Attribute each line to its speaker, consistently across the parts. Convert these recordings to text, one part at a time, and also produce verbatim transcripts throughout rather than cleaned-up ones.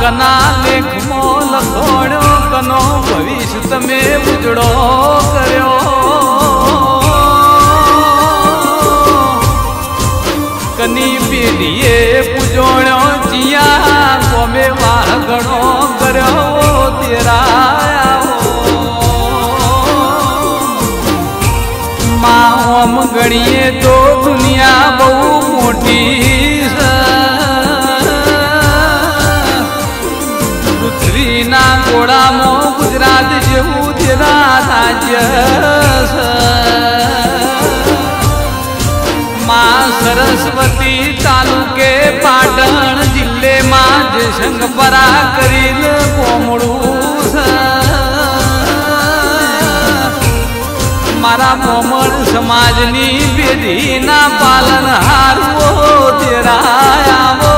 Speaker 1: આગના લેખમાં લખોડ્યો કનો ભવિષ્ય તમે ઉજળો કર્યો કની પેઢીએ પૂજોણ્યો ચિયા કોમે વાહ ઘણો કર્યો તેરા માં ઓમ ગણીએ તો દુનિયા બહુ મોટી પૃથ્વીના ગોળામાં ગુજરાત જેવું તેરા રાજ્ય मां सरस्वती तालुके पाटण जिले में जयशंकपरा करीन कोमड़ू मारा कोमड़ समाजनी पेढ़ी ना पालन हारो तेरा आवो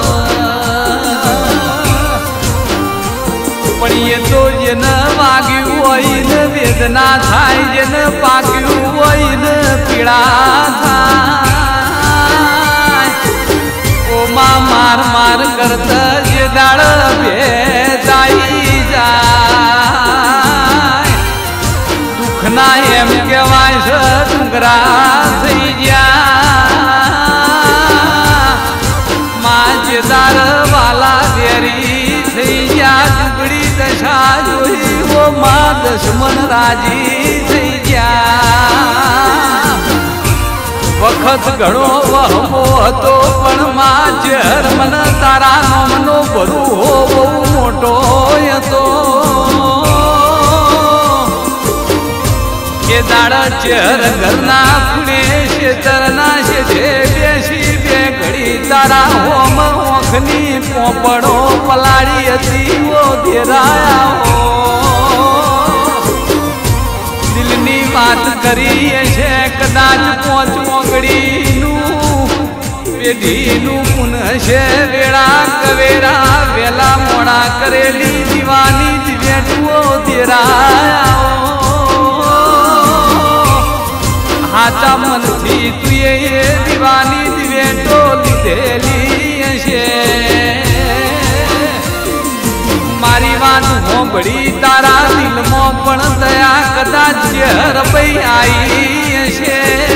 Speaker 1: पण ये तो जन वाग्यू होई न वेदना थाय जन पाक्यू होई न पीड़ा थाय ओ मां मार मार करत जे दाड़ भेजाई जाय दुखना एम कहेवाय छे डुंगरा थई गया मां जे दार वाला देरी थई गया दुगड़ी दशा जोई वो मां दशमन राजी थई गया वखत घणो वहमो हतो पण मां जहर मन तारा नोमनो भरू हो बहु मोटो हतो के दाड़ा चहर घरना पुणे शेतरना शेधे बेसी बे घड़ी तारा होम ओखनी पोपड़ो पलाड़ी हती वो धेराया हो दिलनी बात करी छे कदाच पोंच ओगड़ी नु पेढ़ी नु पुनः छे वेड़ा कवेरा वेला मोड़ा करेली दीवानी दिवेटुओ धेराया हाचा मन थी तुए ये दीवानी दिवेटो लीधेली छे मारी वात होंबड़ी तारा दिल मो पण दया कदाच जहर पई आई छे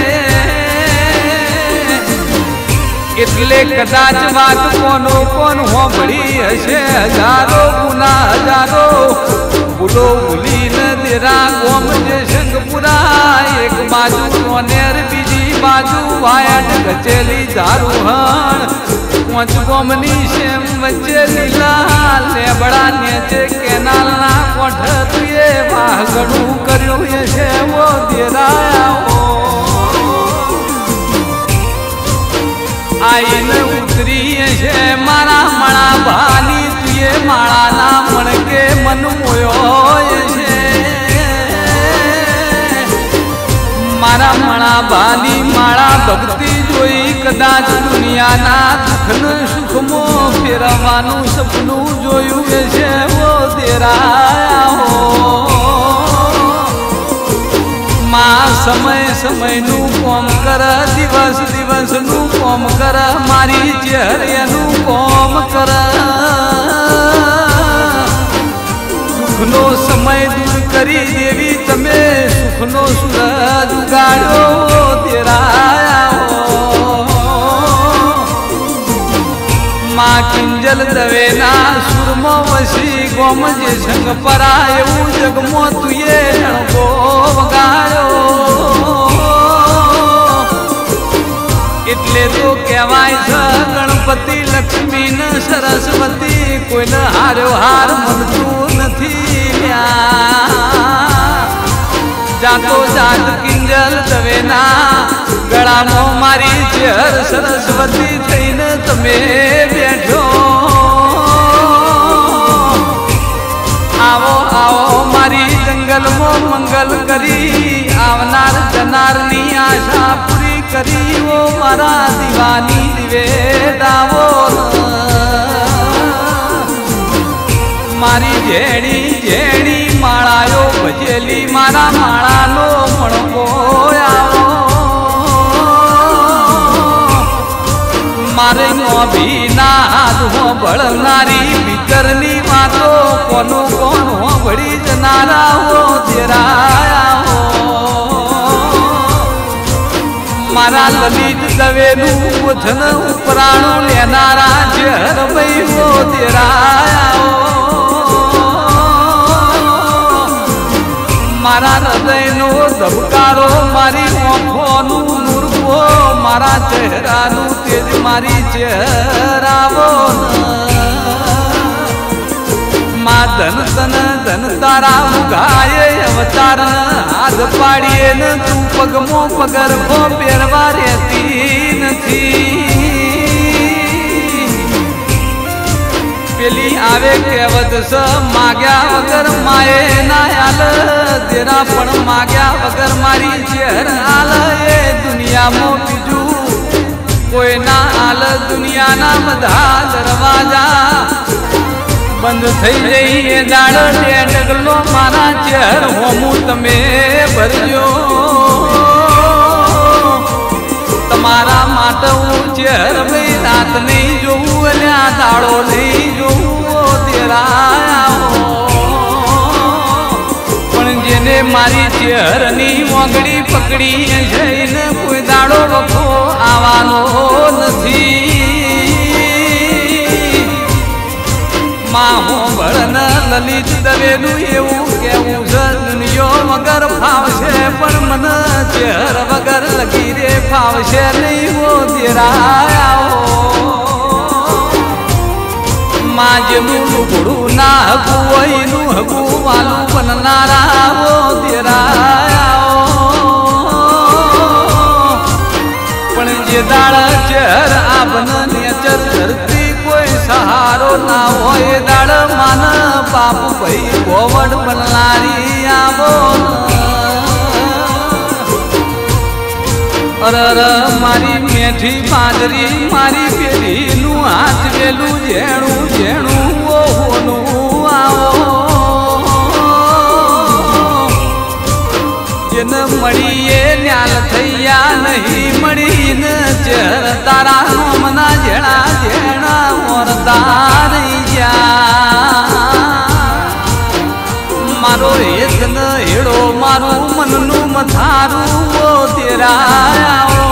Speaker 1: एटले कदाच वात कोनो कोन होंबड़ी हशे हजारों गुना हजारों भूलो भूली न तेरा गोम जयशंकपुरा एक बाजू सोनेर बीजी बाजू वायट गचेली दारूहण पोंच गोमनी शेम वच्चे लीला लेबड़ा नेचे केनाल ना कोठ तुए वाह घणू कर्यो छे वो देराया हो आई न उतरी छे मारा मणा भानी तुए माळा ना मणके मन मोयो छे मारा मणा भानी माळा भक्ति जोई कदाच दुनिया ना दुख न सुख मो फेरवानु सपनु जोयु छे वो देराया हो मां समय समय नु कोम कर दिवस दिवस नु कोम कर मारी चेहरे नु कोम कर दुखनो समय दूर करी देवी तमे सुखनो सूरज उगाड़ो तेराया हो मां किंजल दवेना सुरमो वसी गोम जयशंकपरा एवं जगमो तुए रणगो वगाड़ो एटले तो कहेवाय छे गणपति लक्ष्मी न सरस्वती कोई न हार्यो हार मनतू नथी जातो जात किंजल दवेना गळा मो मारी चेहर सरस्वती थईने तमे बैठो आवो आवो मारी जंगल मो मंगल करी आवनार जनारनी आशा पूरी करी वो मारा दीवानी दिवे दावो मारी जेड़ी जेड़ी माळायो भजेली मारा माळा नो मणको आवो મારે મોભી ના હાથ હો ભળનારી ભીતરની વાતો કોનું કોણ હો ભળી જનારા હો તેરાયા હો મારા લલિત દવેનું વચન ઉપરાણું લેનારા ઝેર ભાઈ હો તેરાયા હો મારા હૃદયનો ધબકારો મારી આંખોનું નૂરવો મારા ચહેરાનું તેજ મારી ચહેરાવો માં ધન તન ધન તારા મુગાએ અવતાર હાથ પાડીએ ને તું પગમો પગરખો પહેરવા રહેતી નથી પેલી આવે કહેવત સ માગ્યા વગર માએ ના હાલ તેરા પણ માગ્યા વગર મારી ચહેર હાલ એ દુનિયામાં બીજું કોઈ ના હાલ દુનિયાના બધા દરવાજા બંધ થઈ જઈ એ દાડ ડગલો મારા ચહેર હોમું તમે ભરજો તમારા માટે હું ચહેર ભાઈ રાત નહીં જોવું અલ્યા દાડો નહીં જોવું તેરાયા પણ જેને મારી ચહેરની મોગડી પકડી જઈને કોઈ દાડો વખો આવવાનો નથી માં હો ભળન લલિત દવેનું એવું કેવું છે દુનિયો વગર ફાવશે પણ મને ચહેર વગર લગી રે ફાવશે નહીં હો તેરાયા માં જેનું લુગડું ના હગું હોય નું હગું વાલું બનનારા હો તેરાયા પણ જે દાળ ચહેર આબન નેચર ધરતી કોઈ સહારો ના હોય દાડ માન બાપ ભાઈ ગોવડ બનનારી આવો અરર મારી મેઠી પાંદરી મારી પેઢીનું હાથ વેલું જેણું જેણું ઓહોનું આવો જેને મળીએ ન્યાલ થયા નહીં મળીને ચહેર તારા નામના જેણા જેણા મોરતા રહી ગયા મારો હેત ન હેડો મારું મનનું મથારું ઓ તેરાયા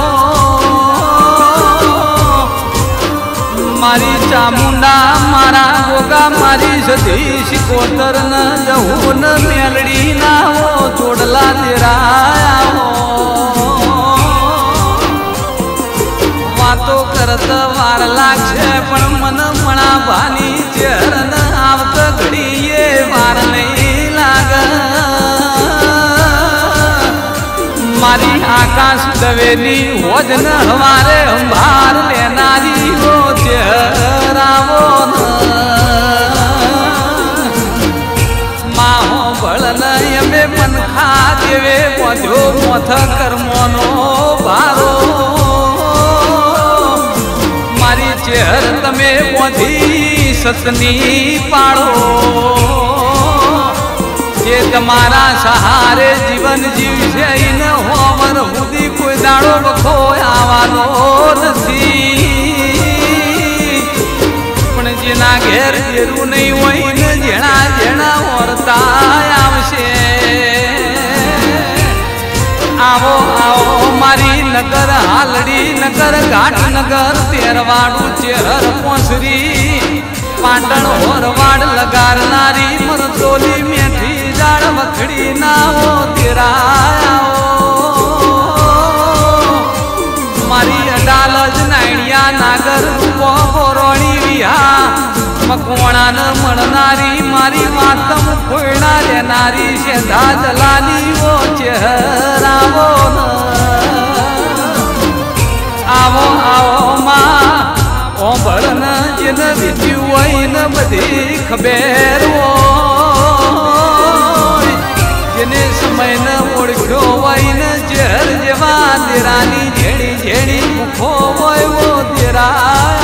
Speaker 1: મારી ચામુંડા મારા ગોગા મારી સધી શિકોતર ન જવું ન મેલડી ના હો ચોડલા તેરાયા વાતો કરત વાર લાગશે પણ મન મણા ભાની ચહેર ન આવત ઘડીએ વાર નહીં લાગ મારી આકાશ દવેની હોજ ન હવારે અંભાર લેનારી હો ચહેરાવો માહો ભળન અમે મનખા દેવે પોધ્યો મોથ કર્મોનો ભારો મારી ચહેર તમે પોધી સતની પાડો જે તમારા સહારે જીવન જીવશે એને હોવર સુધી કોઈ દાડો વખો આવવાનો નથી પણ જેના ઘેર જેરું નહીં હોય ને જેણા જેણા વર્તા આવશે આવો આવો મારી નગર હાલડી નગર ઘાટ નગર તેરવાડું ચેહર પોસરી પાટણ હોરવાડ લગારનારી મરતોલી મેઠી જાડ વખડી ના હો તેરાયા મારી અડાલ જ નાયણિયા નાગર પોરોણી વિહા મકવાણા ન મળનારી મારી માતમ ખોયણા લેનારી છે દાદલાની ઓ ચહેરાવો આવો આવો માં ઓ ભળન જેને બીજું હોય ને બધી ખબર હોય જેને સમય ને ઓળખ્યો હોય ને ઝેર જેવા તેરાની ઝેડી ઝેડી મુખો હોય વો તેરા